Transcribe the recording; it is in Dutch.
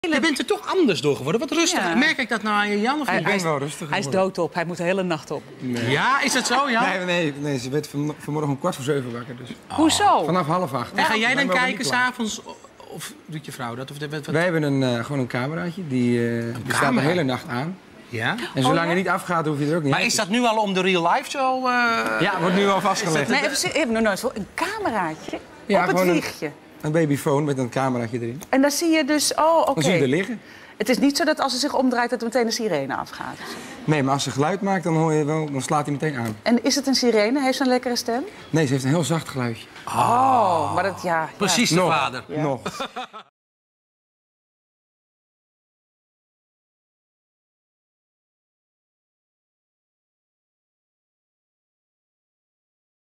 Je bent er toch anders door geworden. Wat rustiger. Ja. Merk ik dat nou aan je, Jan? Of niet? Ik ben wel rustig Hij is doodop. Hij moet de hele nacht op. Nee. Ja, is dat zo, Jan? Nee, ze werd vanmorgen om 6:45 wakker. Dus. Hoezo? Vanaf 7:30. En ga jij dan kijken s'avonds? Of doet je vrouw dat? Of Wij hebben gewoon een cameraatje. Die staat de hele nacht aan. Ja? En zolang je niet afgaat, hoef je er ook niet Maar is dat nu al om de real life zo? Ja, wordt nu al vastgelegd. Nee, even nog nooit zo. Een cameraatje ja, op het wiegje. Een babyfoon met een cameraatje erin. En dan zie je dus... Oh, oké. Dan zie je er liggen. Het is niet zo dat als ze zich omdraait dat er meteen een sirene afgaat. Nee, maar als ze geluid maakt, dan hoor je wel, dan slaat hij meteen aan. En is het een sirene? Heeft ze een lekkere stem? Nee, ze heeft een heel zacht geluidje. Oh, maar dat ja. Precies de vader. Nog.